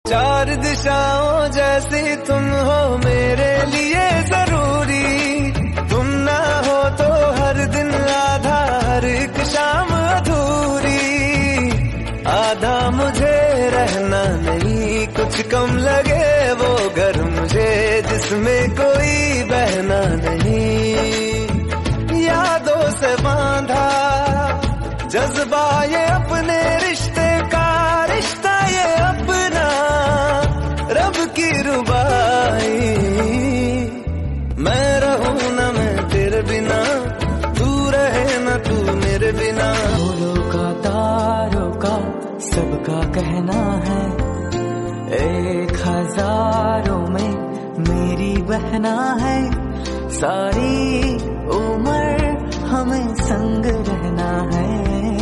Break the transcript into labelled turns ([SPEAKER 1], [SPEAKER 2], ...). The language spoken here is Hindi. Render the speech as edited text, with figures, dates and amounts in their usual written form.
[SPEAKER 1] चार दिशाओं जैसी तुम हो मेरे लिए जरूरी, तुम ना हो तो हर दिन आधा, हर एक शाम अधूरी। आधा मुझे रहना नहीं, कुछ कम लगे वो घर मुझे जिसमें कोई बहना नहीं। यादों से बांधा जज्बा ये अपने रिश्ते का, रिश्ता ये अपना रब की रुबाई। मैं रहूं ना मैं तेरे बिना, तू रहे ना तू मेरे बिना।
[SPEAKER 2] फूलों का तारों का सबका कहना है, एक हजारों में मेरी बहना है। सारी उम्र हमें संग रहना है।